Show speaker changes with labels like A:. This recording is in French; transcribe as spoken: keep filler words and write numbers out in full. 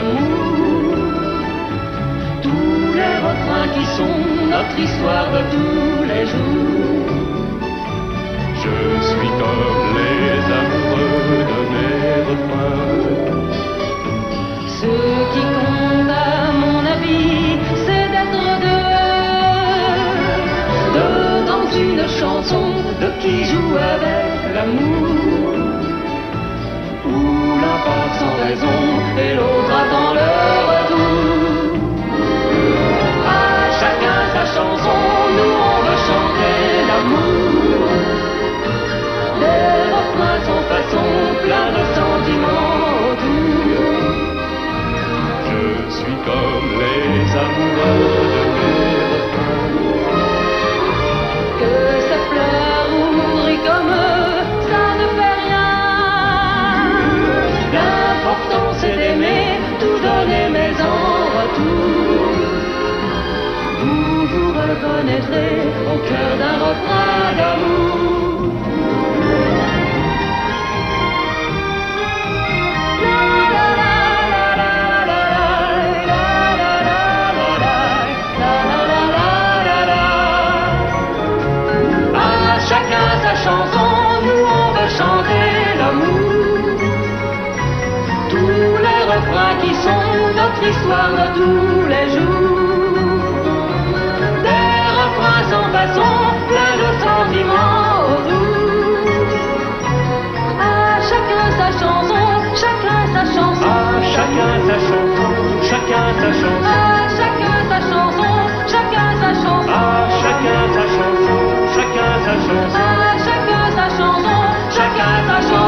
A: l'amour. Tous les refrains qui sont notre histoire de tous les jours.
B: Je suis comme les amoureux de mes refrains.
A: Ce qui compte à mon avis, c'est d'être deux. Deux dans une chanson, de qui joue avec l'amour. Où l'un part sans raison et l'autre attend le retour. À chacun sa chanson, nous on veut chanter l'amour. Des refrains sans façon, plein de sentiments autour.
B: Je suis comme les amoureux de mes refrains.
A: Que ça pleure ou brille comme eux, ça ne fait rien. L'important c'est d'aimer, tout donner mais en retour. Vous vous reconnaîtrez au cœur d'un refrain d'amour. Chanson, nous on veut chanter l'amour. Tous les refrains qui sont notre histoire de tous les jours. Des refrains sans façon, plein de sentiments autour. À chacun sa chanson, chacun sa chanson.
B: À chacun sa chanson, chacun sa chanson.
A: À chacun sa chanson, chacun sa chanson.
B: À chacun sa chanson, chacun sa chanson.
A: À chacun sa chanson, chacun sa chanson.